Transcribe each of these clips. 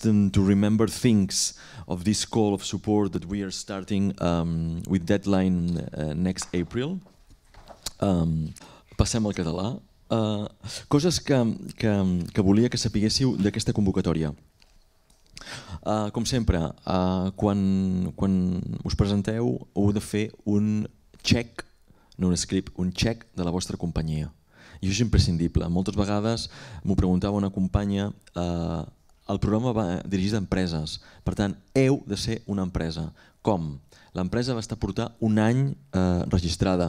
just to remember things of this call of support that we are starting with deadline next April. Passem al català. Coses que volia que sapiguéssiu d'aquesta convocatòria. Com sempre, quan us presenteu heu de fer un check, no un script, un check de la vostra companyia. I això és imprescindible. Moltes vegades m'ho preguntava una companya, el programa va dirigit a empreses, per tant heu de ser una empresa. Com? L'empresa va estar portar un any registrada.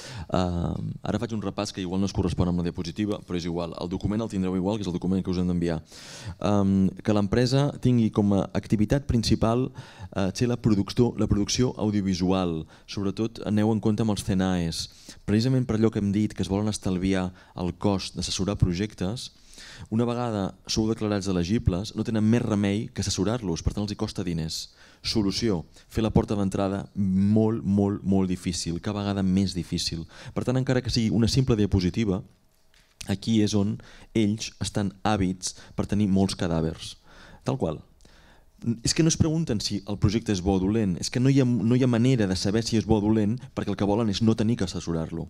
Ara faig un repàs que igual no es correspon amb la diapositiva, però és igual. El document el tindreu igual, que és el document que us hem d'enviar. Que l'empresa tingui com a activitat principal la producció audiovisual. Sobretot aneu en compte amb els CNAEs. Precisament per allò que hem dit, que es volen estalviar el cost d'assessorar projectes, una vegada sou declarats elegibles, no tenen més remei que assessorar-los, per tant els hi costa diners. Solució, fer la porta d'entrada molt, molt, molt difícil, cada vegada més difícil. Per tant, encara que sigui una simple diapositiva, aquí és on ells estan hàbits per tenir molts cadàvers. Tal qual. És que no es pregunten si el projecte és bo o dolent, és que no hi ha manera de saber si és bo o dolent perquè el que volen és no tenir que assessorar-lo.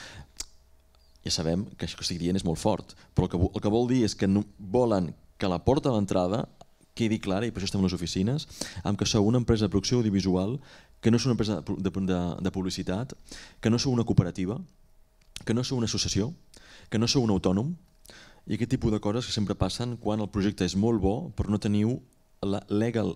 Ja sabem que això que estic dient és molt fort, però el que vol dir és que volen que la porta d'entrada quedi clara, i per això estem a les oficines, amb que sou una empresa de producció audiovisual, que no sou una empresa de publicitat, que no sou una cooperativa, que no sou una associació, que no sou un autònom, i aquest tipus de coses que sempre passen quan el projecte és molt bo però no teniu la legal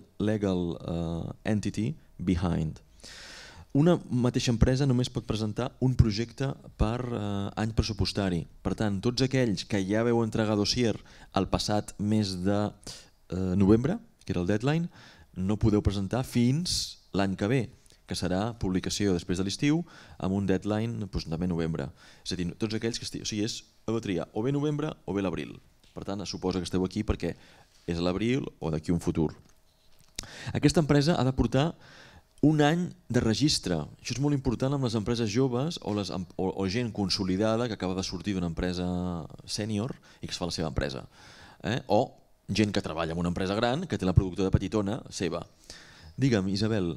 entity behind. Una mateixa empresa només pot presentar un projecte per any pressupostari. Per tant, tots aquells que ja veu entregar dossier el passat mes de novembre, que era el deadline, no podeu presentar fins l'any que ve, que serà publicació després de l'estiu amb un deadline també novembre. És a dir, tots aquells que heu de triar o bé novembre o bé l'abril. Per tant, es suposa que esteu aquí perquè és l'abril o d'aquí un futur. Aquesta empresa ha de portar un any de registre. Això és molt important amb les empreses joves o gent consolidada que acaba de sortir d'una empresa sènior i que es fa la seva empresa. O gent que treballa en una empresa gran que té la productora petitona seva. Digue'm, Isabel.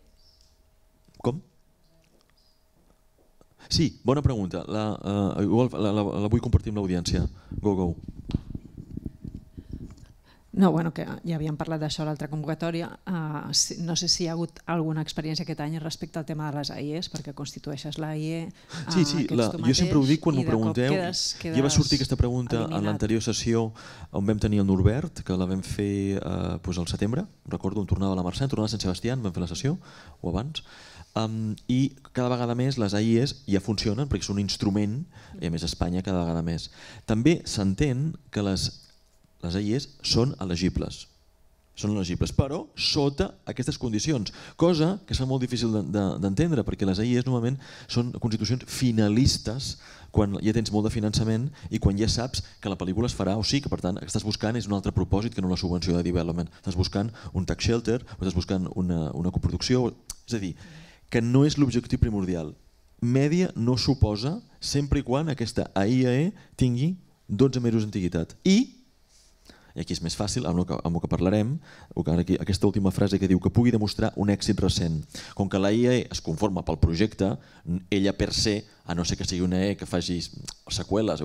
Com? Sí, bona pregunta. La vull compartir amb l'audiència. Go. No, bueno, que ja havíem parlat d'això a l'altra convocatòria. No sé si hi ha hagut alguna experiència aquest any respecte al tema de les AIEs, perquè constitueixes l'AIE. Sí, jo sempre ho dic quan m'ho pregunteu. Ja va sortir aquesta pregunta en l'anterior sessió on vam tenir el Norbert, que la vam fer al setembre, recordo, on tornava la Mercè, tornava a Sant Sebastià, vam fer la sessió, o abans, i cada vegada més les AIEs ja funcionen perquè són un instrument, i a més a Espanya cada vegada més. També s'entén que les AIEs són elegibles, però sota aquestes condicions, cosa que és molt difícil d'entendre perquè les AIEs normalment són constitucions finalistes quan ja tens molt de finançament i quan ja saps que la pel·lícula es farà o sí, que per tant el que estàs buscant és un altre propòsit que no la subvenció de development, estàs buscant un tax shelter o estàs buscant una coproducció, és a dir, que no és l'objectiu primordial. Mèdia no suposa sempre i quan aquesta AIE tingui 12 mesos d'antiguitat i aquí és més fàcil, amb el que parlarem, aquesta última frase que diu que pugui demostrar un èxit recent. Com que la IAE es conforma pel projecte, ella per se, a no ser que sigui una E que faci seqüeles,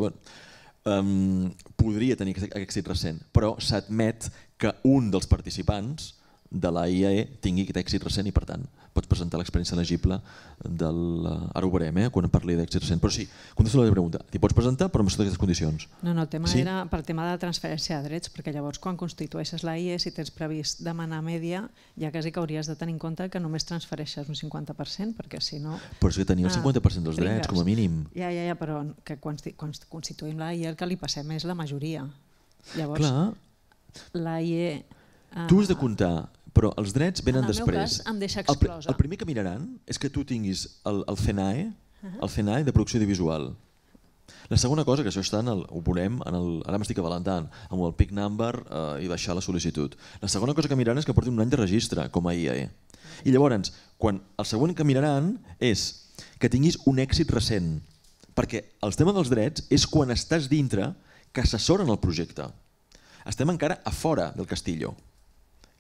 podria tenir aquest èxit recent, però s'admet que un dels participants de la IAE tingui aquest èxit recent i per tant pots presentar l'experiència elegible ara ho veurem quan parli d'èxit recent, però sí, contesto la pregunta, t'hi pots presentar però amb totes aquestes condicions. No, el tema era pel tema de la transferència de drets, perquè llavors quan constitueixes la IE, si tens previst demanar mèdia, ja quasi que hauries de tenir en compte que només transfereixes un 50%, perquè si no... Però és que tenia el 50% dels drets, com a mínim. Ja, però que quan constituïm la IE el que li passem és la majoria. Llavors, la IE... Tu has de comptar, però els drets venen després. En el meu cas em deixa exclosa. El primer que miraran és que tu tinguis el CNAE de producció audiovisual. La segona cosa, que això ho veurem, ara m'estic avalentant, amb el PIC number i baixar la sol·licitud. La segona cosa que miraran és que portin un any de registre com a IAE. I llavors, el següent que miraran és que tinguis un èxit recent, perquè el tema dels drets és quan estàs dintre que assessoren el projecte. Estem encara a fora del castillo.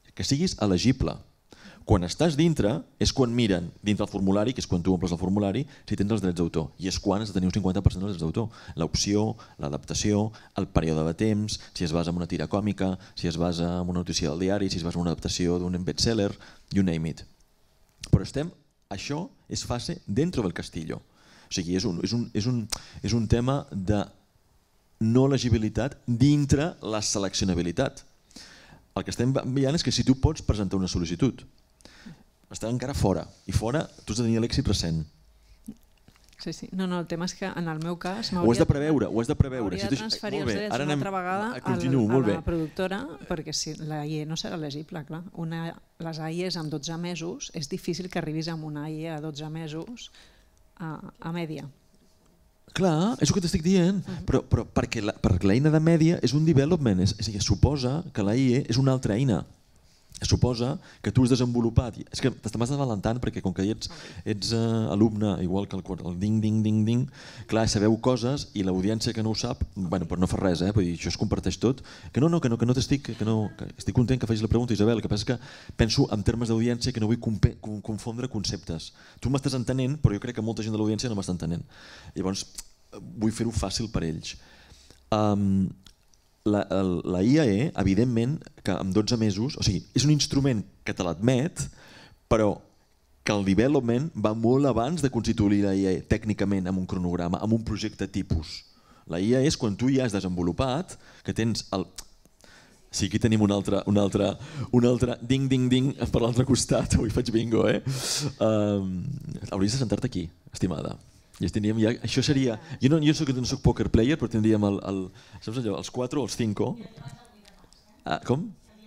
que siguis elegible. Quan estàs dintre és quan miren dintre el formulari, que és quan tu omples el formulari, si tens els drets d'autor. I és quan has de tenir un 50% dels drets d'autor. L'opció, l'adaptació, el període de temps, si es basa en una tira còmica, si es basa en una notícia del diari, si es basa en una adaptació d'un bestseller, you name it. Però això és fase dentro del castillo. O sigui, és un tema de no elegibilitat dintre la seleccionabilitat. El que estem veient és que si tu pots presentar una sol·licitud, està encara fora, i fora tu has de tenir l'èxit recent. Sí. No, el tema és que en el meu cas ho has de preveure. Hauria de transferir els drets una altra vegada a la productora, perquè si la IE no serà elegible, clar. Les AIEs amb 12 mesos, és difícil que arribis amb una AIE a 12 mesos a mèdia. Clar, és el que t'estic dient, però perquè l'eina de mèdia és un development, és a dir, suposa que la IE és una altra eina. Suposa que tu has desenvolupat, és que t'estàs avalantant perquè com que ets alumne, igual que el ding, ding, ding, ding, clar, sabeu coses i l'audiència que no ho sap, bueno, però no fa res, vull dir, això es comparteix tot, que no t'estic, que estic content que facis la pregunta, Isabel, el que passa és que penso en termes d'audiència que no vull confondre conceptes. Tu m'estàs entenent, però jo crec que molta gent de l'audiència no m'està entenent. Llavors, vull fer-ho fàcil per ells. La IAE, evidentment, que amb 12 mesos, o sigui, és un instrument que te l'admet, però que el development va molt abans de constituir la IAE tècnicament amb un cronograma, amb un projecte tipus. La IAE és quan tu ja has desenvolupat, que tens el... Sí, aquí tenim un altre ding, ding, ding per l'altre costat, avui faig bingo, hauries de sentar-te aquí, estimada. I ja, això seria... Jo no soc poker player, però tindríem saps allò, els 4 o els 5. Com?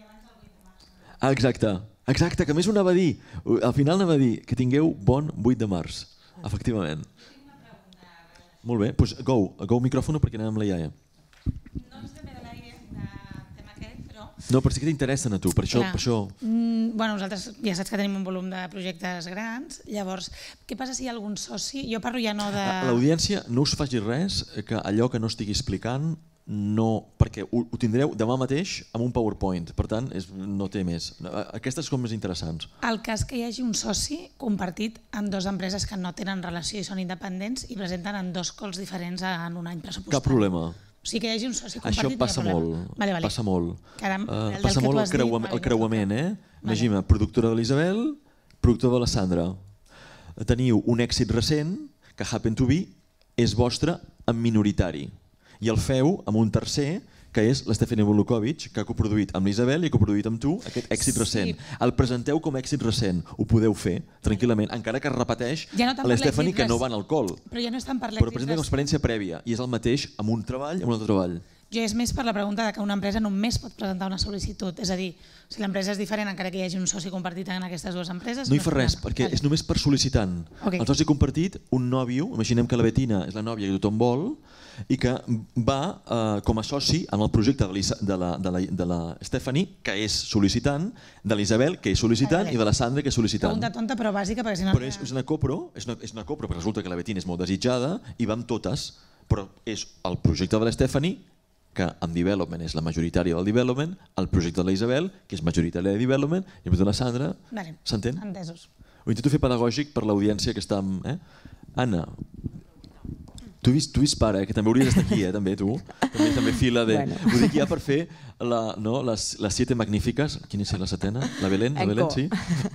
Exacte, que a més ho anava a dir. Al final anava a dir que tingueu bon 8 de març, efectivament. Molt bé, doncs go micròfon perquè anem amb la iaia. No ens ve de l'aire del tema aquest, però... No, però sí que t'interessen a tu, per això... Bueno, nosaltres ja saps que tenim un volum de projectes grans, llavors, què passa si hi ha algun soci? Jo parlo ja no de... L'audiència no us faci res, que allò que no estigui explicant, no, perquè ho tindreu demà mateix amb un PowerPoint, per tant, no té més. Aquestes són més interessants. El cas que hi hagi un soci compartit en dues empreses que no tenen relació i són independents i presenten en 2 calls diferents en un any pressupostari. Cap problema. O sigui que hi hagi un soci compartit. Això passa molt. Passa molt. Caram, passa molt el creuament. Imagina, productora de l'Isabel, productora de la Sandra. Teniu un èxit recent que happen to be és vostre en minoritari. I el feu amb un tercer, que és l'Stefania Bolukovic, que ha coproduït amb l'Isabel i ha coproduït amb tu aquest èxit recent. El presenteu com a èxit recent, ho podeu fer tranquil·lament, encara que es repeteix l'Stefania que no va en el col. Però ja no estan per l'èxit. Però presenta com a experiència prèvia i és el mateix amb un treball i amb un altre treball. Jo és més per la pregunta que una empresa només pot presentar una sol·licitud. És a dir, si l'empresa és diferent encara que hi hagi un soci compartit en aquestes dues empreses... No hi fa res, perquè és només per sol·licitant. El soci compartit, un nòvio, imaginem que la Betina és la nòvia que tothom vol, i que va com a soci en el projecte de la Stephanie, que és sol·licitant, de l'Isabel, que és sol·licitant, i de la Sandra, que és sol·licitant. Pregunta tonta però bàsica, perquè si no... Però és una copro, perquè resulta que la Betina és molt desitjada, i va amb totes, però és el projecte de la Stephanie, que en development és la majoritària del development, el projecte de la Isabel, que és majoritària de development, i el de la Sandra, s'entén? Entesos. Ho intento fer pedagògic per l'audiència que està... Anna, tu vist pare, que també hauries d'estar aquí, també tu, també fila de... Vull dir que ja per fer les 7 magnífiques, quina és la setena? La Belén, sí?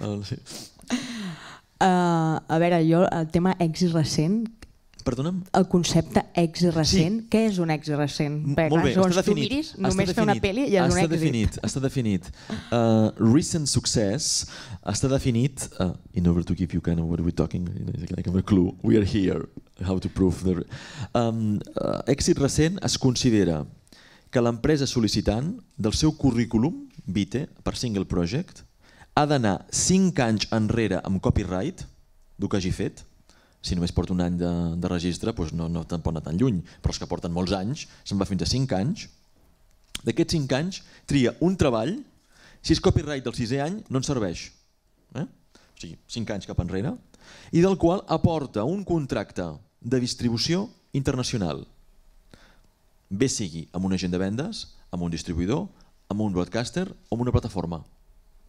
A veure, jo el tema èxit recent... Perdona'm? El concepte èxit recent, què és un èxit recent? Molt bé, està definit. Tu miris, només fer una pel·li i és un èxit. Està definit. Recent success està definit, in order to give you kind of what we're talking, like a clue, we are here, how to prove the... Èxit recent es considera que l'empresa sol·licitant del seu currículum vitae per single project ha d'anar 5 anys enrere amb copyright del que hagi fet. Si només porta un any de registre, doncs no te'n pot anar tan lluny, però els que porten molts anys se'n va fins a 5 anys. D'aquests 5 anys tria un treball, si és copyright del 6è any no en serveix, o sigui 5 anys cap enrere, i del qual aporta un contracte de distribució internacional, bé sigui amb un agent de vendes, amb un distribuïdor, amb un broadcaster o amb una plataforma.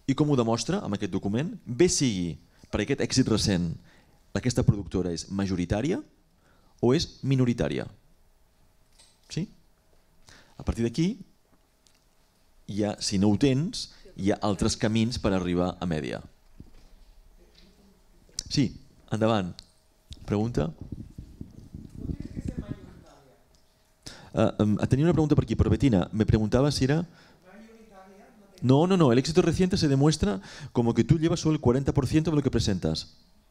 I com ho demostra amb aquest document? Bé sigui per aquest èxit recent, aquesta productora és majoritària o és minoritària. Sí? A partir d'aquí, si no ho tens, hi ha altres camins per arribar a mèdia. Sí, endavant. Pregunta? Tenía una pregunta por aquí, por Betina. Me preguntaba si era... No, el éxito reciente se demuestra como que tú llevas solo el 40% de lo que presentas.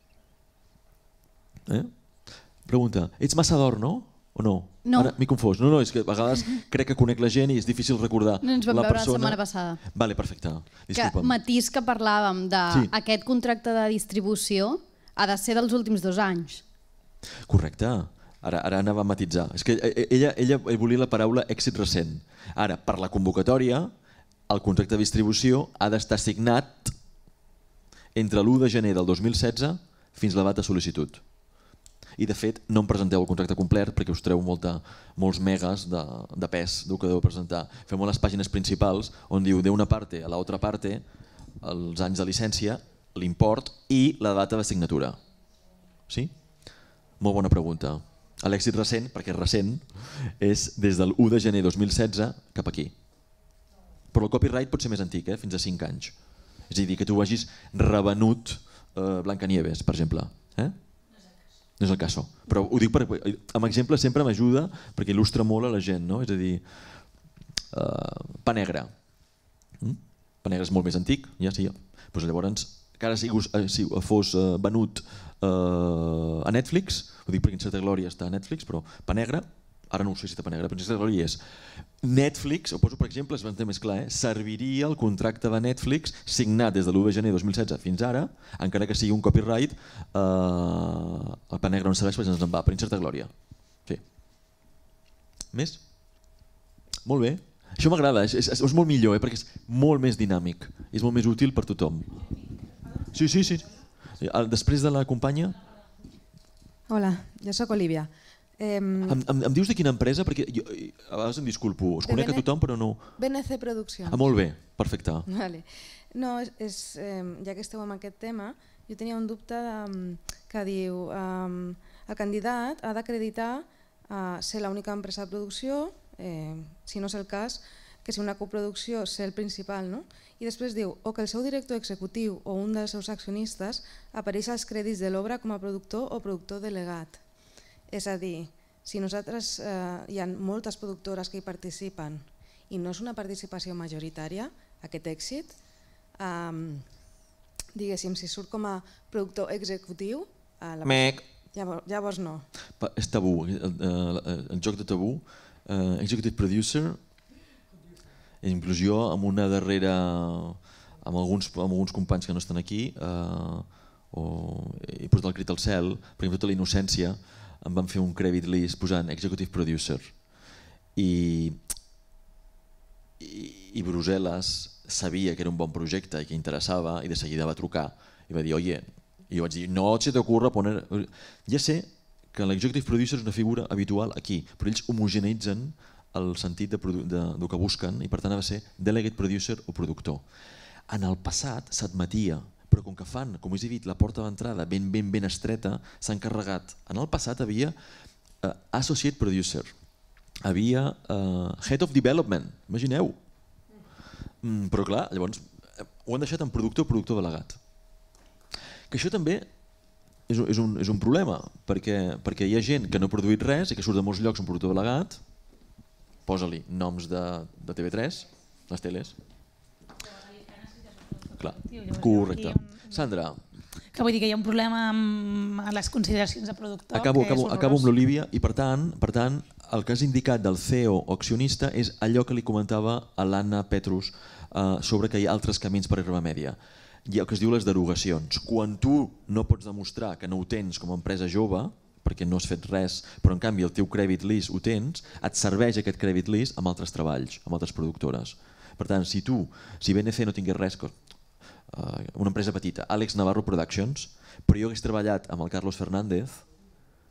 Pregunta, ets massa d'or, no? O no? No. Ara m'he confós. No, és que a vegades crec que conec la gent i és difícil recordar la persona. No ens vam veure la setmana passada. Vale, perfecte. Disculpa'm. Matís que parlàvem d'aquest contracte de distribució ha de ser dels últims 2 anys. Correcte. Ara anava a matitzar. És que ella volia la paraula èxit recent. Ara, per la convocatòria, el contracte de distribució ha d'estar signat entre l'1 de gener del 2016 fins la data de sol·licitud. I de fet no em presenteu el contracte complet perquè us treu molts megas de pes del que deu presentar. Fem les pàgines principals on diu d'una parte a l'altra parte els anys de llicència, l'import i la data de signatura. Sí? Molt bona pregunta. L'èxit recent, perquè és recent, és des del 1 de gener 2016 cap aquí. Però el copyright pot ser més antic, fins a 5 anys. És a dir, que tu hagis revenut Blancanieves, per exemple. No és el cas. Però ho dic amb exemple sempre m'ajuda perquè il·lustra molt a la gent. És a dir, Pa Negre. Pa Negre és molt més antic. Llavors, encara si fos venut a Netflix, ho dic perquè En certa glòria està a Netflix, però Pa Negre, ara no ho sé si està Pa Negre, però En certa glòria és Netflix, ho poso per exemple, es va entendre més clar, serviria el contracte de Netflix signat des de l'1 de gener de 2016 fins ara, encara que sigui un copyright, el Pa Negre no serveix perquè ens en va, per En certa glòria. Sí. Més? Molt bé. Això m'agrada, és molt millor, perquè és molt més dinàmic, és molt més útil per tothom. Sí. Després de la companya? Hola, jo sóc Olivia. Em dius de quina empresa? Perquè a vegades em disculpo, us conec a tothom però no... BNC Produccions. Molt bé, perfecte. No, ja que esteu amb aquest tema, jo tenia un dubte que diu el candidat ha d'acreditar ser l'única empresa de producció, si no és el cas, que si una coproducció ser el principal, no? I després diu o que el seu director executiu o un dels seus accionistes apareix als crèdits de l'obra com a productor o productor delegat. És a dir, si nosaltres hi ha moltes productores que hi participen i no és una participació majoritària, aquest èxit, diguéssim, si surt com a productor executiu, llavors no. És tabú, el joc de tabú, executive producer, inclusió amb una darrera, amb alguns companys que no estan aquí, he posat el crit al cel, perquè amb tota la innocència em van fer un credit list posant executive producer i Brussel·les sabia que era un bon projecte i que interessava i de seguida va trucar i va dir oye, i jo vaig dir no se t'ocurra poner... Ja sé que l'executive producer és una figura habitual aquí, però ells homogeneitzen el sentit del que busquen i per tant ha de ser delegate producer o productor. En el passat s'admetia, però com que fan, com us he dit, la porta d'entrada ben estreta, s'han carregat. En el passat havia associate producer, havia head of development, imagineu. Però clar, llavors ho han deixat en productor o productor delegat. Que això també és un problema, perquè hi ha gent que no ha produït res i que surt de molts llocs un productor delegat, posa-li noms de TV3, les teles. Clar, correcte. Sandra. Que vull dir que hi ha un problema amb les consideracions de productor. Acabo amb l'Olivia i per tant el que has indicat del CEO o accionista és allò que li comentava a l'Anna Petrus sobre que hi ha altres camins per arribar a mèdia. Hi ha el que es diu les derogacions. Quan tu no pots demostrar que no ho tens com a empresa jove, perquè no has fet res, però en canvi el teu credit list ho tens, et serveix aquest credit list amb altres treballs, amb altres productores. Per tant, si BNC no tingués res, una empresa petita, Àlex Navarro Productions, però jo hagués treballat amb el Carlos Fernández,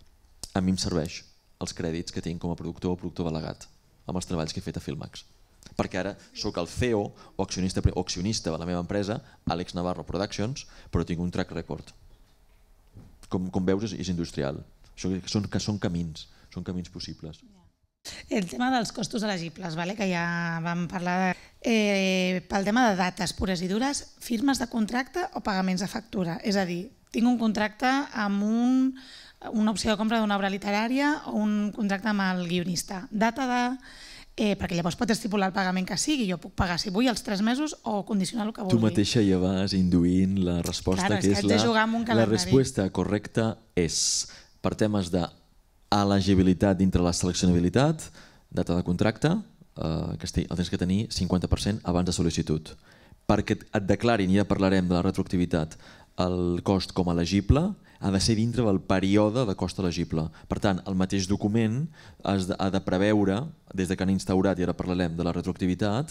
a mi em serveix els crèdits que tinc com a productor o productor delegat amb els treballs que he fet a Filmax. perquè ara sóc el CEO o accionista de la meva empresa, Àlex Navarro Productions, però tinc un track record. Com veus, és industrial. Són camins possibles. El tema dels costos elegibles, que ja vam parlar, pel tema de dates pures i dures, firmes de contracte o pagaments de factura? És a dir, tinc un contracte amb una opció de compra d'una obra literària o un contracte amb el guionista. Data de... perquè llavors pot estipular el pagament que sigui, jo puc pagar si vull els 3 mesos o condicionar el que vulgui. Tu mateixa ja vas induint la resposta, que és la resposta correcta és per temes d'elegibilitat dintre la seleccionabilitat, data de contracte, el tens que tenir 50% abans de sol·licitud. Perquè et declarin, i ja parlarem de la retroactivitat, el cost com a elegible ha de ser dintre del període de cost elegible. Per tant, el mateix document ha de preveure, des que han instaurat, i ara parlarem de la retroactivitat,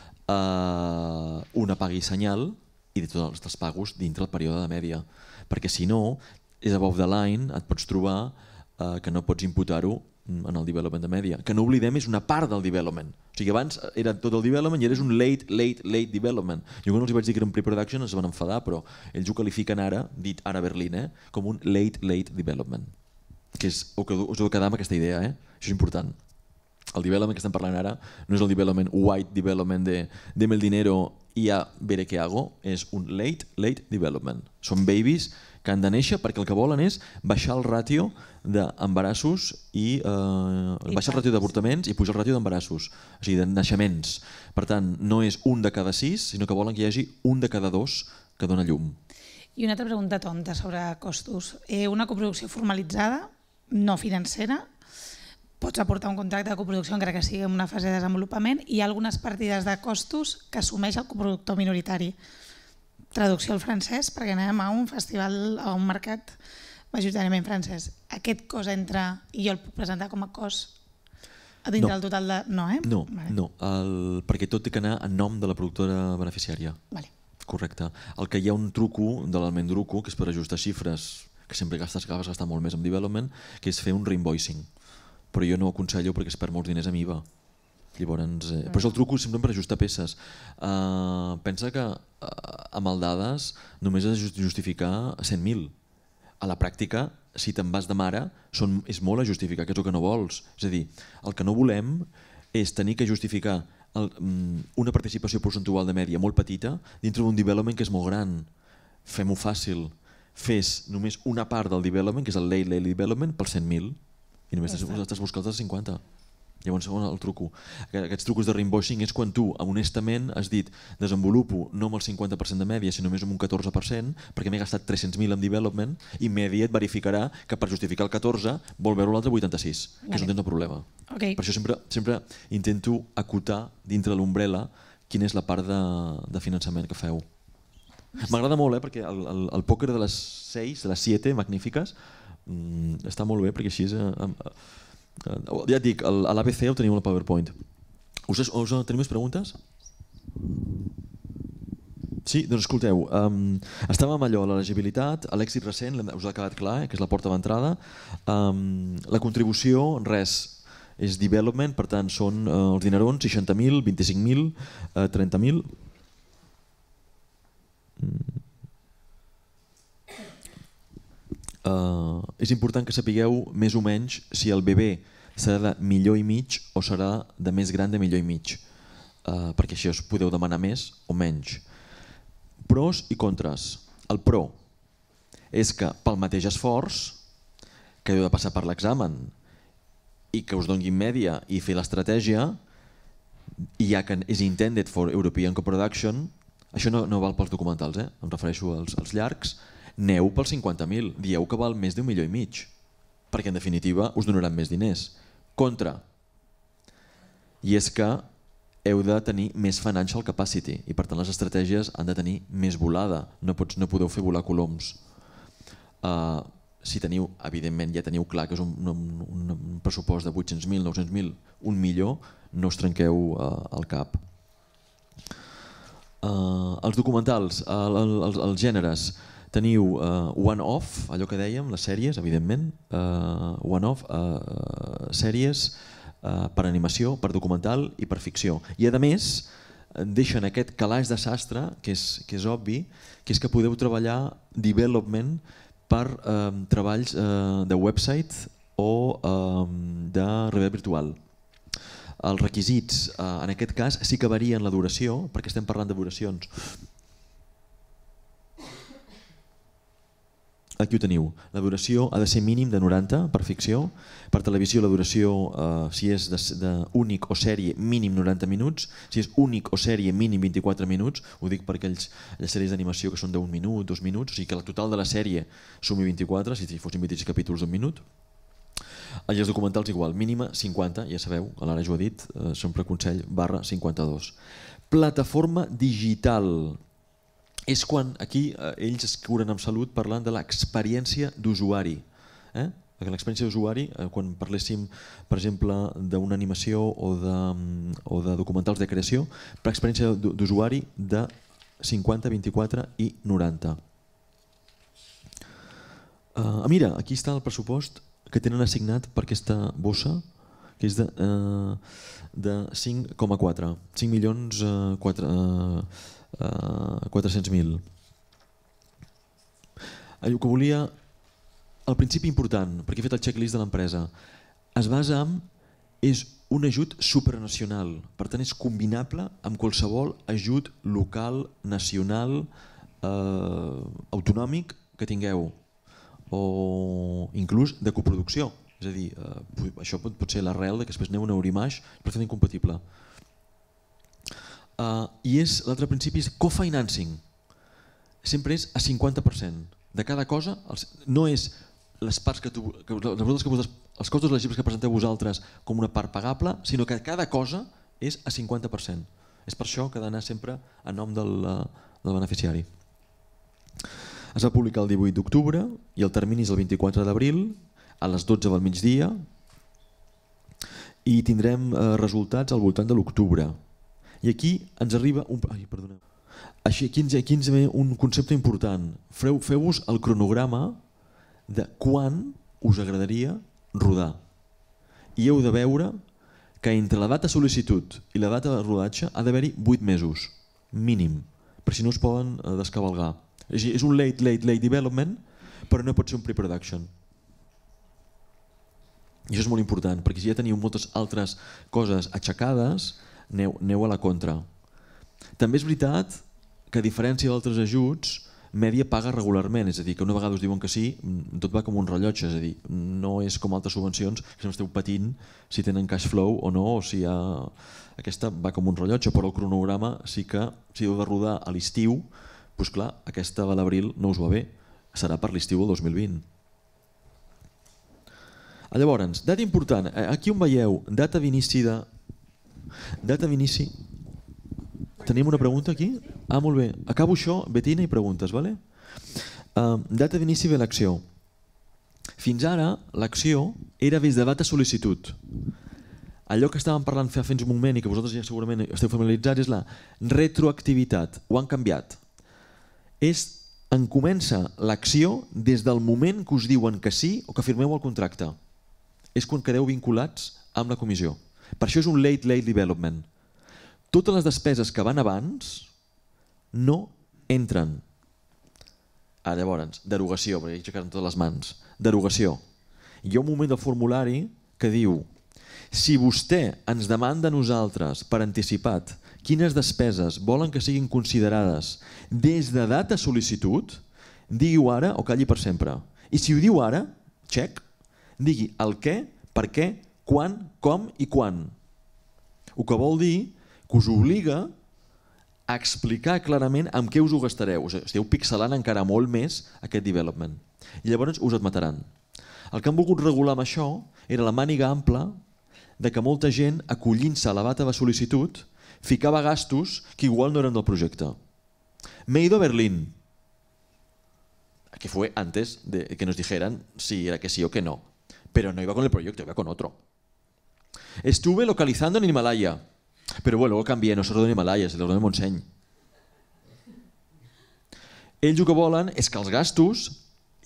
una paga i senyal i de tots els pagos dintre el període de mèdia. Perquè si no, és above the line, et pots trobar que no pots imputar-ho en el development de mèdia. Que no oblidem, és una part del development. O sigui, abans era tot el development i eres un late development. Jo quan els vaig dir que era un pre-production es van enfadar, però ells ho qualifiquen ara, dit ara a Berlín, com un late development. Que us heu de quedar amb aquesta idea, això és important. El development que estem parlant ara no és el development white development de deme el dinero i ja veré què hago, és un late development. Són babies que han de néixer perquè el que volen és baixar el ràtio d'embarassos i baixar el ràtio d'avortaments i pujar el ràtio d'embarassos, o sigui, de naixements. Per tant, no és un de cada 6, sinó que volen que hi hagi un de cada 2 que dona llum. I una altra pregunta tonta sobre costos. Una coproducció formalitzada, no financera, pots aportar un contracte de coproducció encara que sigui en una fase de desenvolupament i hi ha algunes partides de costos que assumeix el coproductor minoritari. Traducció al francès, perquè anem a un festival, a un mercat majoritàriament francès. Aquest cost entra i jo el puc presentar com a cost dintre del total de... No, No, perquè tot té que anar en nom de la productora beneficiària. Correcte. El que hi ha un truco de l'almendruco, que és per ajustar xifres, que sempre acabes gastant molt més en development, que és fer un reinvoicing. Però jo no ho aconsello perquè es perd molts diners amb IVA. Llavors, però és el truco sempre per ajustar peces. Pensa que amb el dades només has de justificar 100.000. A la pràctica, si te'n vas de mare, és molt a justificar, que és el que no vols. És a dir, el que no volem és tenir que justificar una participació percentual de mèdia molt petita dintre d'un development que és molt gran. Fem-ho fàcil. Fes només una part del development, que és el late development, per 100.000 i només estàs buscant els 50. Llavors, el truco. Aquests trucos de reinvoicing és quan tu, honestament, has dit desenvolupo no amb el 50% de mèdia, sinó només amb un 14%, perquè m'he gastat 300.000 en development i mèdia et verificarà que per justificar el 14 vol veure l'altre 86, que és on tens el problema. Per això sempre intento acotar dintre l'ombrella quina és la part de finançament que feu. M'agrada molt, perquè el pòquer de les 6, de les 7 magnífiques, està molt bé, perquè així és... Ja et dic, a l'ABC ho teniu a la PowerPoint. Tenim més preguntes? Sí, doncs escolteu, estàvem allò, l'elegibilitat, l'èxit recent, us ha quedat clar, que és la porta d'entrada. La contribució, res, és development, per tant són els dinerons, 60.000, 25.000, 30.000. És important que sapigueu més o menys si el bebè serà de milió i mig o serà de més gran de milió i mig, perquè així us podeu demanar més o menys. Pros i contres. El pro és que pel mateix esforç que heu de passar per l'examen i que us donguin mèdia i fer l'estratègia, i ja que és intended for European Coproduction, això no val pels documentals, em refereixo als llargs, aneu pels 50.000, dieu que val més d'1,5 milió, perquè en definitiva us donaran més diners. Contra, i és que heu de tenir més financial capacity i per tant les estratègies han de tenir més volada, no podeu fer volar coloms. Si teniu, evidentment ja teniu clar que és un pressupost de 800.000, 900.000, 1 milió, no us trenqueu el cap. Els documentals, els gèneres, teniu one-off, allò que dèiem, les sèries, evidentment, one-off, sèries, per animació, per documental i per ficció. I a més deixen aquest calaix de sastre, que és obvi, que és que podeu treballar development per treballs de website o de realitat virtual. Els requisits, en aquest cas, sí que varien la duració, perquè estem parlant de duracions. Aquí ho teniu. La duració ha de ser mínim de 90 per ficció. Per televisió la duració, si és d'únic o sèrie, mínim 90 minuts. Si és únic o sèrie, mínim 24 minuts. Ho dic per aquelles sèries d'animació que són d'un minut, 2 minuts. O sigui que el total de la sèrie sumi 24, si fossin 26 capítols d'un minut. I els documentals igual, mínima 50, ja sabeu, l'Ara jo ho ha dit, sempre consell /52. Plataforma digital. És quan aquí ells es curen amb salut parlant de l'experiència d'usuari. L'experiència d'usuari, quan parléssim, per exemple, d'una animació o de documentals de creació, per experiència d'usuari de 50, 24 i 90. Mira, aquí està el pressupost que tenen assignat per aquesta bossa, que és de 5,4, 5.400.000. El que volia, el principi important, perquè he fet el checklist de l'empresa, es basa en, és un ajut supranacional, per tant és combinable amb qualsevol ajut local, nacional, autonòmic que tingueu, o inclús de coproducció. És a dir, això pot ser l'arrel que després aneu a una Eurimage, és perfectament incompatible. I l'altre principi és co-financing. Sempre és a 50%. De cada cosa, no és les parts els costos elegibles que presenteu vosaltres com una part pagable, sinó que cada cosa és a 50%. És per això que ha d'anar sempre a nom del beneficiari. Es va publicar el 18 d'octubre i el termini és el 24 d'abril a les 12 del migdia i tindrem resultats al voltant de l'octubre. I aquí ens arriba un concepte important. Feu-vos el cronograma de quan us agradaria rodar. I heu de veure que entre la data sol·licitud i la data de rodatge ha d'haver-hi 8 mesos, mínim, per si no es poden descavalgar. És un late development, però no pot ser un pre-production. I això és molt important, perquè si ja teniu moltes altres coses aixecades, aneu a la contra. També és veritat que a diferència d'altres ajuts, Mèdia paga regularment, és a dir, que una vegada us diuen que sí, tot va com un rellotge, és a dir, no és com altres subvencions que esteu patint si tenen cash flow o no, o si hi ha... Aquesta va com un rellotge, però el cronograma sí que si heu de rodar a l'estiu, doncs clar, aquesta va d'abril no us va bé, serà per l'estiu del 2020. Llavors, data important, aquí on veieu data d'inici de... Data d'inici... Tenim una pregunta aquí? Ah, molt bé. Acabo això, Betina, i preguntes, vale? Data d'inici de l'acció. Fins ara, l'acció era des de data sol·licitud. Allò que estàvem parlant fa fins un moment i que vosaltres ja segurament esteu familiaritzats és la retroactivitat. Ho han canviat. En comença l'acció des del moment que us diuen que sí o que firmeu el contracte. És quan quedeu vinculats amb la comissió. Per això és un late development. Totes les despeses que van abans no entren. Llavors, derogació, perquè hi aixecaran totes les mans. Derogació. Hi ha un moment del formulari que diu si vostè ens demanda a nosaltres per anticipat quines despeses volen que siguin considerades des de data sol·licitud, digui-ho ara o calli per sempre. I si ho diu ara, check, digui el què, per què, quan, com i quan. El que vol dir que us obliga a explicar clarament amb què us ho gastareu. Esteu pixelant encara molt més aquest development. I llavors us admetaran. El que han volgut regular amb això era la màniga ampla de que molta gent, acollint-se a la data de sol·licitud, ficava gastos que igual no eren del projecte. Me he ido a Berlín, que fue antes de que nos dijeran si era que sí o que no. Pero no iba con el proyecto, iba con otro. Estuve localizando en Himalaya. Pero bueno, luego cambié, no se rodó en Himalaya, se rodó en Montseny. Ells el que volen és que els gastos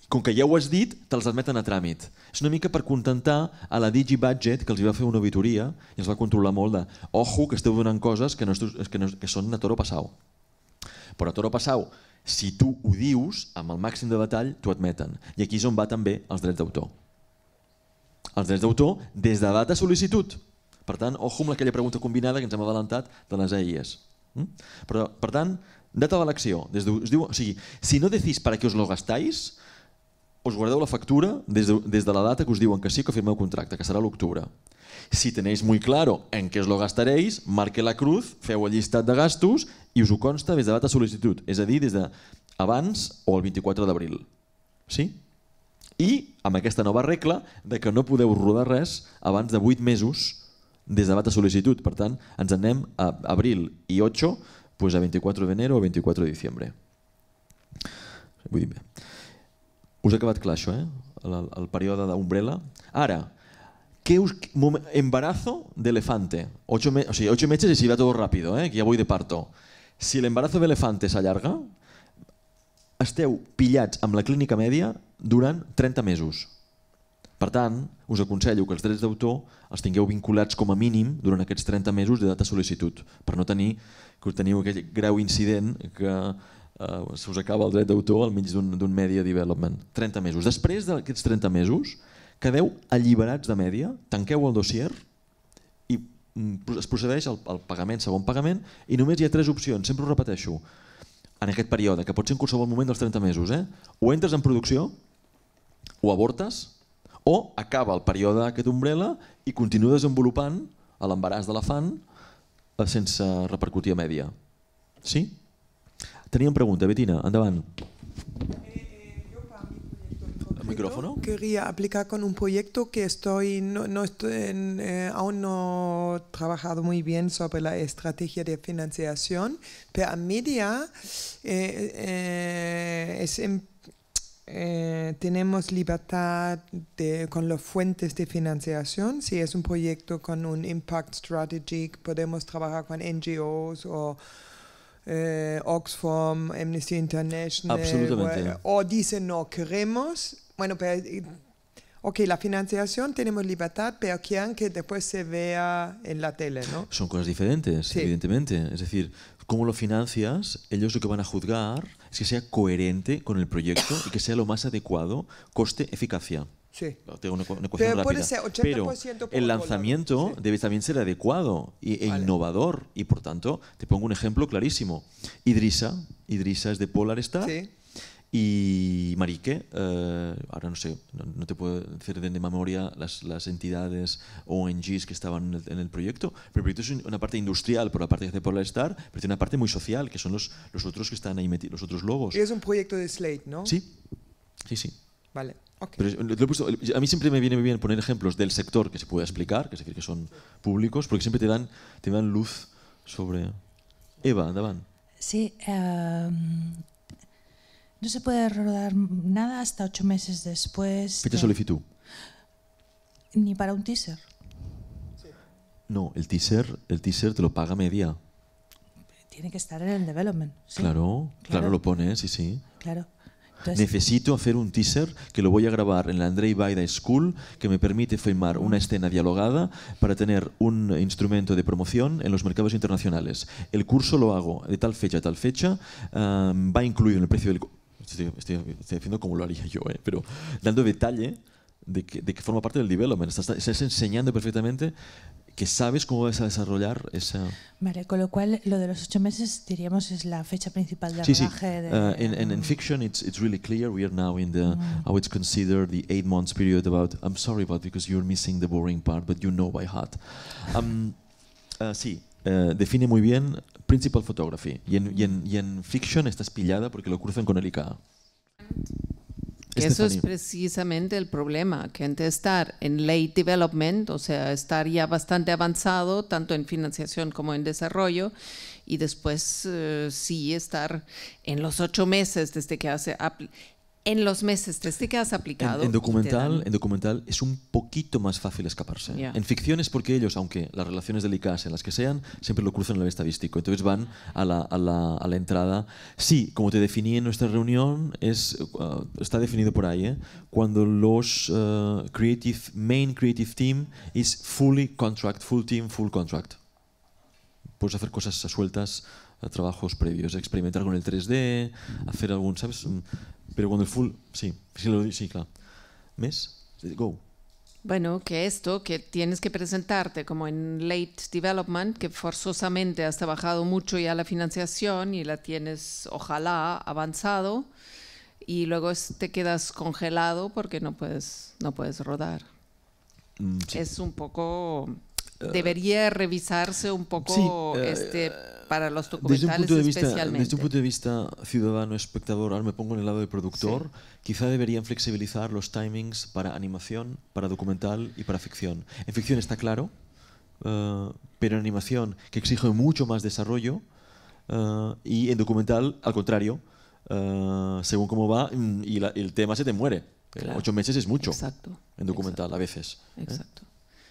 com que ja ho has dit, te'ls admeten a tràmit. És una mica per contentar a la DigiBudget, que els va fer una auditoria i els va controlar molt de ojo, que esteu donant coses que són a toro passau. Però a toro passau, si tu ho dius, amb el màxim de detall, t'ho admeten. I aquí és on va també els drets d'autor. Els drets d'autor des de data sol·licitud. Per tant, ojo amb aquella pregunta combinada que ens hem adelantat de les EIS. Però, per tant, data d'elecció. O sigui, si no decís para qué os lo gastáis, us guardeu la factura des de la data que us diuen que sí que firmeu contracte, que serà l'octubre. Si tenéis muy claro en qué os lo gastaréis, marque la cruz, feu el llistat de gastos i us ho consta des de data sol·licitud, és a dir, des d'abans o el 24 d'abril. Sí? I amb aquesta nova regla de que no podeu rodar res abans de 8 mesos des de data sol·licitud. Per tant, ens anem a abril i 8, pues a 24 de enero o 24 de diciembre. Vull dir bé. Us ha acabat clar això, el període d'Umbrella. Ara, embarazo de elefante. 8 meses y si va todo rápido, que ya voy de parto. Si l'embarazo de elefante s'allarga, esteu pillats amb la clínica mèdia durant 30 mesos. Per tant, us aconsello que els drets d'autor els tingueu vinculats com a mínim durant aquests 30 mesos de data sol·licitud, per no tenir que teniu aquell greu incident que se us acaba el dret d'autor al mig d'un media development. 30 mesos. Després d'aquests 30 mesos, quedeu alliberats de mèdia, tanqueu el dossier i es procedeix al pagament, segon pagament, i només hi ha 3 opcions, sempre ho repeteixo, en aquest període, que pot ser en qualsevol moment dels 30 mesos. O entres en producció, o avortes, o acaba el període d'aquest Umbrella i continua desenvolupant l'embaràs de l'elefant sense repercutir a mèdia. Sí? Teníem pregunta, Betina, endavant. Micrófono. Quería aplicar con un proyecto que aún no he trabajado muy bien sobre la estrategia de financiación, pero a media tenemos libertad con las fuentes de financiación. Si es un proyecto con un impact strategy, podemos trabajar con NGOs o Oxfam, Amnesty International. Absolutamente. O dicen no queremos. Bueno, pero, ok, la financiación tenemos libertad, pero quieren que después se vea en la tele, ¿no? Son cosas diferentes, sí. Evidentemente. Es decir, cómo lo financias, ellos lo que van a juzgar es que sea coherente con el proyecto y que sea lo más adecuado, coste-eficacia. Sí. Tengo una ecuación rápida. Puede ser 80% pero por el lanzamiento debe también ser adecuado e innovador. Y por tanto, te pongo un ejemplo clarísimo. Idrissa es de Polar Star. Sí. Y Marique, ahora no sé, no te puedo decir de memoria las entidades o ONGs que estaban en el proyecto, pero el proyecto es una parte industrial por la parte que hace Polar Star, pero tiene una parte muy social, que son los otros que están ahí metidos, los otros logos. Y es un proyecto de Slate, ¿no? Sí. Vale. Okay. Pero a mí siempre me viene muy bien poner ejemplos del sector que se puede explicar, que es decir, que son públicos, porque siempre te dan luz sobre... Eva, andaban. Sí, no se puede rodar nada hasta 8 meses después. Fecha solicitud. Ni para un teaser. No, el teaser te lo paga media. Tiene que estar en el development. ¿Sí? Claro, lo pones, sí. Claro. Entonces, necesito hacer un teaser que lo voy a grabar en la Andrei Baida School, que me permite filmar una escena dialogada para tener un instrumento de promoción en los mercados internacionales. El curso lo hago de tal fecha a tal fecha, va incluido en el precio del... Estoy haciendo como lo haría yo, pero dando detalle de que forma parte del development. Estás enseñando perfectamente que sabes cómo vas a desarrollar esa... Vale, con lo cual lo de los 8 meses diríamos es la fecha principal de rodaje. In fiction it's really clear. We are now in the how it's considered the 8 months period about I'm sorry about because you're missing the boring part, but you know by heart. Define muy bien principal photography y en fiction estás pillada porque lo cruzan con el ICA. Eso es precisamente el problema, que antes de estar en late development, o sea, estar ya bastante avanzado, tanto en financiación como en desarrollo, y después sí estar en los 8 meses desde que hace En los meses desde que has aplicado. En documental es un poquito más fácil escaparse. Yeah. En ficción es porque ellos, aunque las relaciones delicadas en las que sean, siempre lo cruzan en el estadístico. Entonces van a la entrada. Sí, como te definí en nuestra reunión, está definido por ahí, cuando los main creative team is fully contract, full team, full contract. Puedes hacer cosas sueltas, trabajos previos, experimentar con el 3D, hacer algún, ¿sabes? Pero cuando el full, sí, claro. ¿Mes? Go. Bueno, que tienes que presentarte como en late development, que forzosamente has trabajado mucho ya la financiación y la tienes, ojalá, avanzado, y luego te quedas congelado porque no puedes rodar. Sí. Es un poco... Debería revisarse un poco para los documentales especialmente. Desde un punto de vista ciudadano, espectador, ahora me pongo en el lado del productor, quizá deberían flexibilizar los timings para animación, para documental y para ficción. En ficción está claro, pero en animación, que exige mucho más desarrollo, y en documental, al contrario, según cómo va, y el tema se te muere. Claro. 8 meses es mucho. Exacto. En documental, exacto. A veces. Exacto.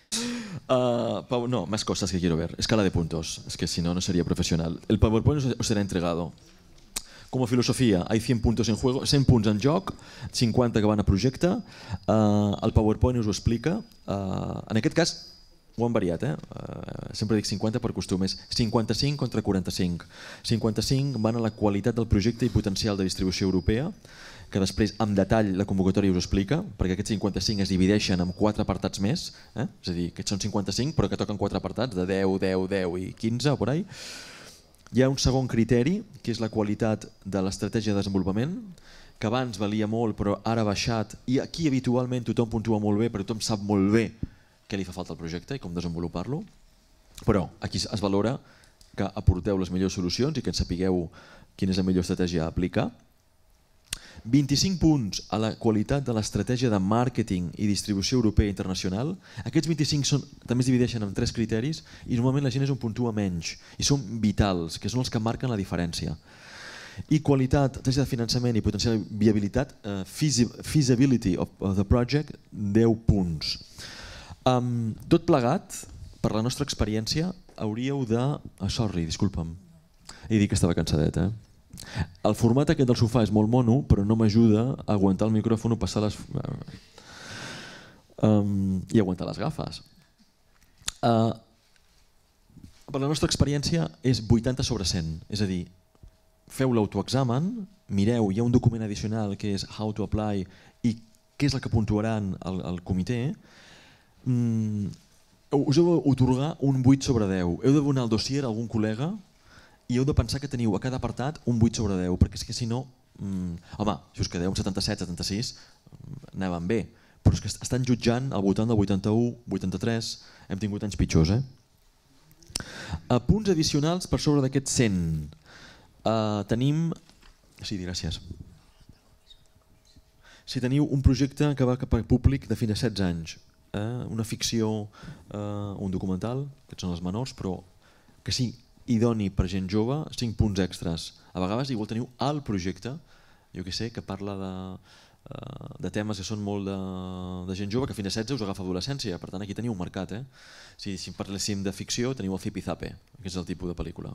Pau, no, más cosas que quiero ver. Escala de puntos, es que si no, no sería profesional. El PowerPoint os será entregado. Com a filosofia, hi ha 100 puntos en juego, 100 punts en joc, 50 que van a projecte. El PowerPoint us ho explica. En aquest cas, ho han variat, sempre dic 50 per costum, és 55 contra 45. 55 van a la qualitat del projecte i potencial de distribució europea, que després amb detall la convocatòria us explica, perquè aquests 55 es divideixen en 4 apartats més, és a dir, aquests són 55 però que toquen 4 apartats de 10, 10, 10 i 15 o por ahí. Hi ha un segon criteri, que és la qualitat de l'estratègia de desenvolupament, que abans valia molt però ara ha baixat, i aquí habitualment tothom puntua molt bé, però tothom sap molt bé què li fa falta al projecte i com desenvolupar-lo, però aquí es valora que aporteu les millors solucions i que en sapigueu quina és la millor estratègia a aplicar. 25 punts a la qualitat de l'estratègia de màrqueting i distribució europea i internacional. Aquests 25 també es divideixen en 3 criteris i normalment la gent és on puntua menys i són vitals, que són els que marquen la diferència. I qualitat, estratègia de finançament i potencial viabilitat, feasibility of the project, 10 punts. Tot plegat, per la nostra experiència, hauríeu de... Sorry, disculpa'm. He dit que estava cansadet, El format aquest del sofà és molt mono, però no m'ajuda a aguantar el micròfon o passar les... i aguantar les gafes. Per la nostra experiència és 80 sobre 100, és a dir, feu l'autoexamen, mireu, hi ha un document addicional que és How to Apply i què és el que puntuaran al comitè, us heu d'atorgar un 8 sobre 10. Heu de donar el dossier a algun col·lega i heu de pensar que teniu a cada apartat un 8 sobre 10, perquè és que si no, home, si us quedeu un 77, 76, anàvem bé, però és que estan jutjant al voltant del 81, 83, hem tingut anys pitjors. Punts addicionals per sobre d'aquests 100. Tenim... Sí, gràcies. Si teniu un projecte que va cap al públic de fins a 16 anys, una ficció, un documental, que són els menors, però que sí, idoni per gent jove, 5 punts extras. A vegades igual teniu el projecte, jo que sé, que parla de temes que són molt de gent jove, que fins a 16 us agafa adolescència, per tant aquí teniu un mercat. Si parléssim de ficció teniu el Zipizape, que és el tipus de pel·lícula.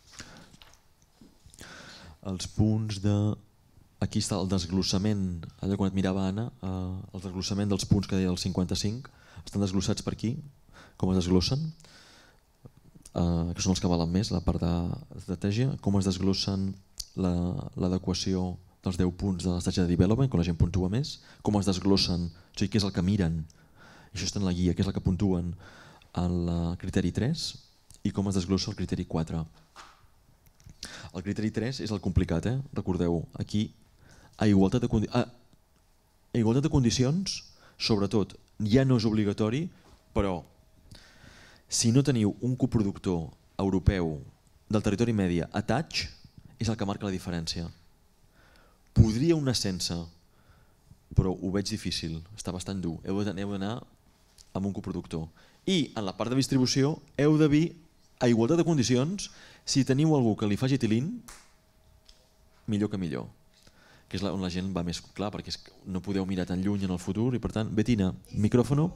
Els punts de... Aquí està el desglossament, allò quan et mirava Anna, el desglossament dels punts que deia el 55, estan desglossats per aquí, com es desglossen, que són els que valen més, la part d'estratègia, com es desglossen l'adequació dels 10 punts de l'estratègia de development, quan la gent puntua més, com es desglossen, o sigui, què és el que miren, això està en la guia, què és el que puntuen al criteri 3 i com es desglossa el criteri 4. El criteri 3 és el complicat, recordeu, aquí a igualtat de condicions, sobretot, ja no és obligatori, però si no teniu un coproductor europeu del territori medi attach, és el que marca la diferència. Podria anar sense, però ho veig difícil, està bastant dur. Heu d'anar amb un coproductor. I en la part de distribució heu de dir, a igualtat de condicions, si teniu algú que li faci tilín, millor que millor. que és on la gent va més clar, perquè no podeu mirar tan lluny en el futur i per tant, Bettina, micrófono.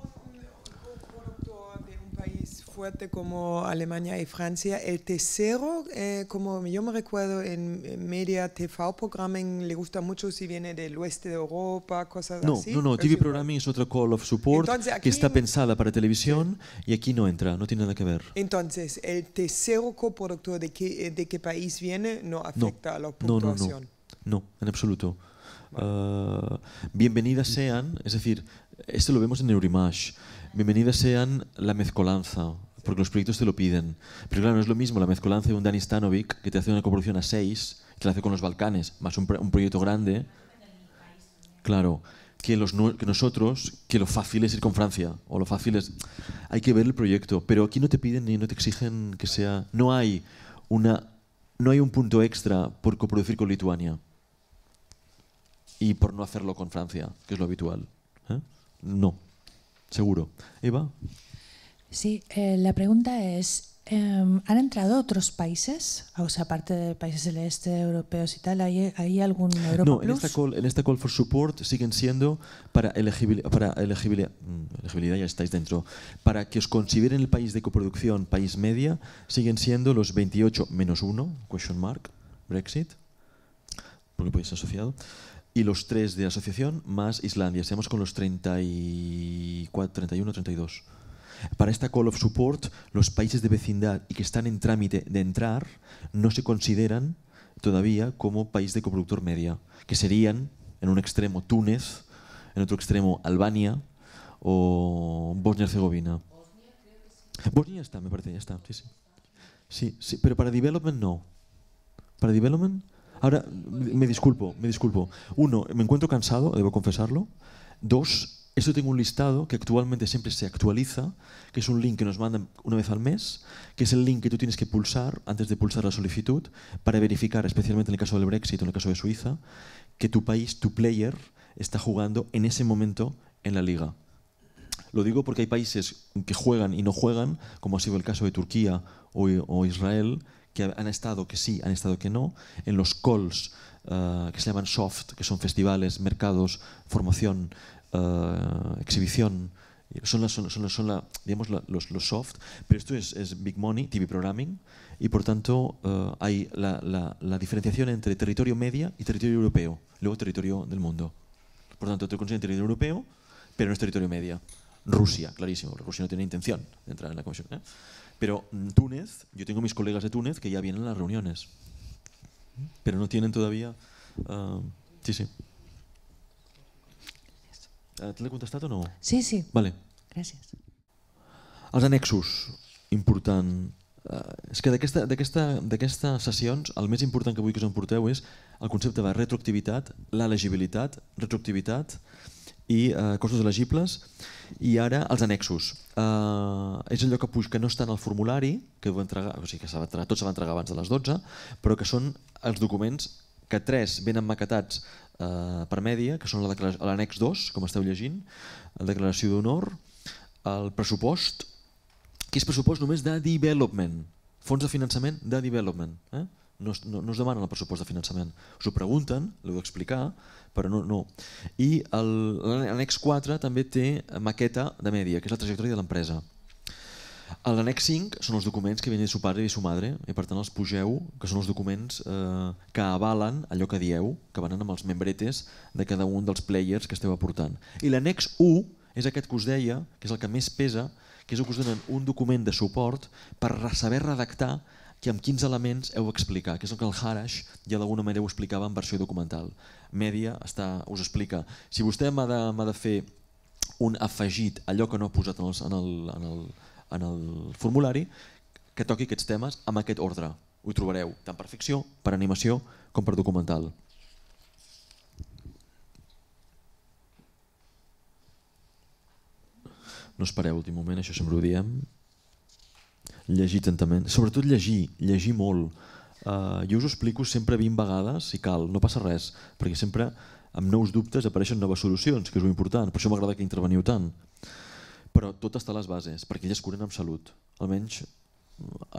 Fuerte como Alemania y Francia. El tercero, como yo me recuerdo en media TV programming, le gusta mucho si viene del oeste de Europa, cosas así. No, TV programming es otro call of support. Entonces, que está pensada para televisión y aquí no entra, no tiene nada que ver. Entonces, el tercero coproductor de qué país viene no afecta a la puntuación. No, en absoluto. Bienvenidas sean, es decir, esto lo vemos en Eurimage, bienvenidas sean la mezcolanza, porque los proyectos te lo piden. Pero claro, no es lo mismo la mezcolanza de un Dani Stanovic que te hace una coproducción a 6, que la hace con los Balcanes, más un proyecto grande. Claro, que nosotros, que lo fácil es ir con Francia, o lo fácil es... Hay que ver el proyecto, pero aquí no te piden ni no te exigen que sea... No hay un punto extra por coproducir con Lituania y por no hacerlo con Francia, que es lo habitual. No, seguro. Eva. Sí, la pregunta es, ¿han entrado otros países? O sea, aparte de países del este, europeos y tal, ¿hay algún Europa No, Plus? en esta call for support siguen siendo para elegibilidad, ya estáis dentro, para que os consideren el país de coproducción, país media, siguen siendo los 28 menos 1, question mark, Brexit, porque podéis ser asociado, y los 3 de asociación más Islandia, estamos con los 34, 31, 32. Para esta call of support, los países de vecindad y que están en trámite de entrar no se consideran todavía como país de coproductor media, que serían en un extremo Túnez, en otro extremo Albania o Bosnia-Herzegovina. Bosnia ya está, me parece, ya está. Sí, pero para development no. Para development, ahora me disculpo. Uno, me encuentro cansado, debo confesarlo. Dos, esto tengo un listado que actualmente siempre se actualiza, que es un link que nos mandan una vez al mes, que es el link que tú tienes que pulsar antes de pulsar la solicitud para verificar, especialmente en el caso del Brexit o en el caso de Suiza, que tu país, tu player, está jugando en ese momento en la liga. Lo digo porque hay países que juegan y no juegan, como ha sido el caso de Turquía o Israel, que han estado que sí, han estado que no, en los calls que se llaman soft, que son festivales, mercados, formación, exhibición, son los soft, pero esto es big money, TV programming, y por tanto hay la diferenciación entre territorio media y territorio europeo, luego territorio del mundo. Por tanto, te considero territorio europeo, pero no es territorio media. Rusia, clarísimo, Rusia no tiene intención de entrar en la comisión. Pero Túnez, yo tengo mis colegas de Túnez que ya vienen a las reuniones, pero no tienen todavía... sí. Te l'he contestat o no? Sí. Vale. Gràcies. Els annexos, important. És que d'aquestes sessions el més important que vull que us emporteu és el concepte de retroactivitat, l'elegibilitat, retroactivitat i costos elegibles, i ara els annexos. És allò que no està en el formulari, que entregar, o sigui que tot s'ha d'entregar abans de les 12, però que són els documents que 3 venen maquetats per mèdia, que són l'annex 2, com esteu llegint, la declaració d'honor, el pressupost, que és pressupost només de development, fons de finançament de development. No es demanen el pressupost de finançament. Us ho pregunten, l'heu d'explicar, però no. I l'annex 4 també té maqueta de mèdia, que és la trajectòria de l'empresa. L'annex 5 són els documents que vienen de su padre i de su madre, i per tant els pugeu, que són els documents que avalen allò que dieu, que van amb els membretes de cada un dels players que esteu aportant. I l'annex 1 és aquest que us deia, que és el que més pesa, que és el que us donen un document de suport per saber redactar que amb quins elements heu d'explicar, que és el que el Harash ja d'alguna manera ho explicava en versió documental. Mèdia us explica, si vostè m'ha de fer un afegit, allò que no ha posat en el formulari, que toqui aquests temes amb aquest ordre. Ho trobareu tant per ficció, per animació, com per documental. No espereu l'últim moment, això sempre ho diem. Llegir atentament, sobretot llegir molt. Jo us ho explico sempre 20 vegades si cal, no passa res, perquè sempre amb nous dubtes apareixen noves solucions, que és important, per això m'agrada que interveniu tant. Però tot està a les bases, perquè elles curen amb salut, almenys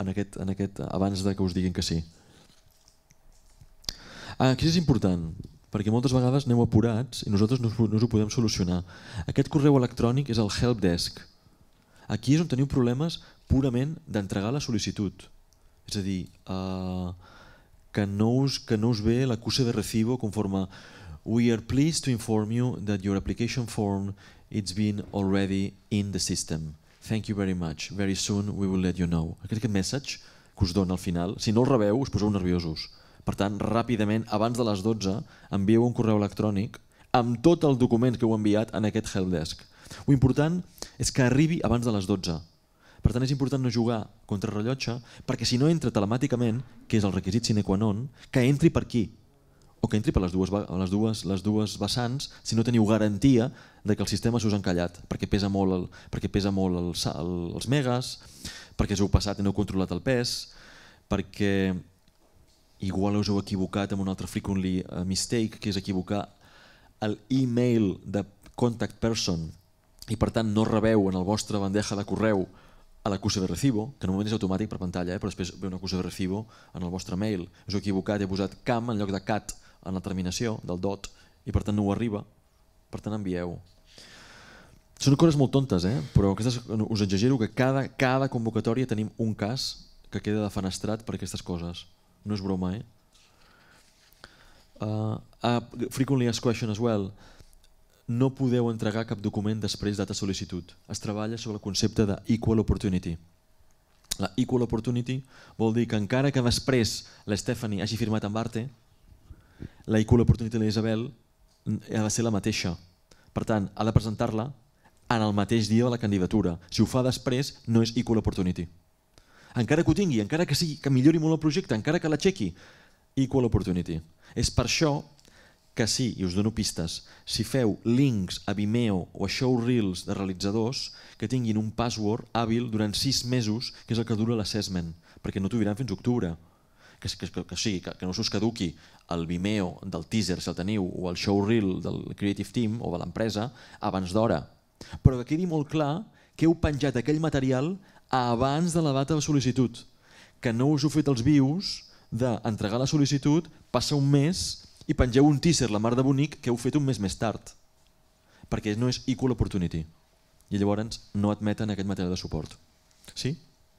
abans que us diguin que sí. Què és important? perquè moltes vegades aneu apurats i nosaltres no us ho podem solucionar. Aquest correu electrònic és el helpdesk. Aquí és on teniu problemes purament d'entregar la sol·licitud. És a dir, que no us ve l'acuse de recibo conforme "We are pleased to inform you that your application form it's been already in the system. Thank you very much. Very soon we will let you know." Aquest message que us dona al final, si no el rebeu us poseu nerviosos. Per tant, ràpidament, abans de les 12, envieu un correu electrònic amb tot el document que heu enviat en aquest helpdesk. Lo important és que arribi abans de les 12. Per tant, és important no jugar contra rellotge, perquè si no entra telemàticament, que és el requisit sine qua non, que entri per aquí, o que entri per les dues vessants, si no teniu garantia de que el sistema s'us ha encallat, perquè pesa molt els megas, perquè us heu passat i no heu controlat el pes, perquè igual us heu equivocat amb un altre frequently mistake, que és equivocar l'email de contact person i per tant no rebeu en la vostra bandeja de correu a l'acuse de recibo, que normalment és automàtic per pantalla, però després ve una acuse de recibo en el vostre mail. Us heu equivocat i heu posat cam en lloc de cat en la terminació del dot i per tant no ho arriba, per tant envieu. Són coses molt tontes, però us exagero que cada convocatòria tenim un cas que queda defenestrat per aquestes coses. No és broma, Frequently asked question as well. No podeu entregar cap document després data sol·licitud. Es treballa sobre el concepte de equal opportunity. La equal opportunity vol dir que encara que després la Stephanie hagi firmat amb Arte, la equal opportunity de l'Isabel ha de ser la mateixa. Per tant, ha de presentar-la en el mateix dia de la candidatura. Si ho fa després, no és equal opportunity. Encara que ho tingui, encara que sigui que millori molt el projecte, encara que l'aixequi, equal opportunity. És per això que sí, i us dono pistes, si feu links a Vimeo o a showreels de realitzadors que tinguin un password hàbil durant 6 mesos, que és el que dura l'assessment, perquè no t'ho diran fins a octubre. Que no s'us caduqui el Vimeo del teaser, si el teniu, o el showreel del Creative Team o de l'empresa abans d'hora. Però que quedi molt clar que heu penjat aquell material abans de la data de sol·licitud, que no us heu fet els vius d'entregar la sol·licitud, passa un mes i pengeu un teaser, la mar de bonic, que heu fet un mes més tard, perquè no és equal opportunity i llavors no admeten aquest material de suport. Sí?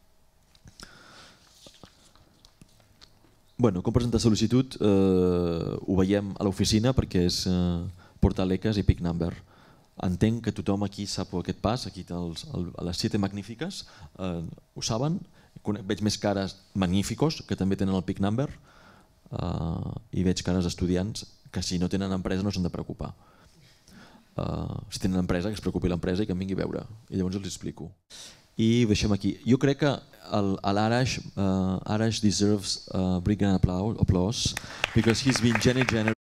Bueno, com presentar sol·licitud ho veiem a l'oficina perquè és portar l'ECAS i PIC number. Entenc que tothom aquí sap aquest pas, aquí a les 7 magnífiques ho saben, veig més cares magníficos que també tenen el PIC number i veig cares d'estudiants que si no tenen empresa no s'han de preocupar. Si tenen empresa, que es preocupi l'empresa i que em vingui a veure i llavors els explico. I ho deixem aquí. Jo crec que l'Arash deserves a big applause because he's been generous.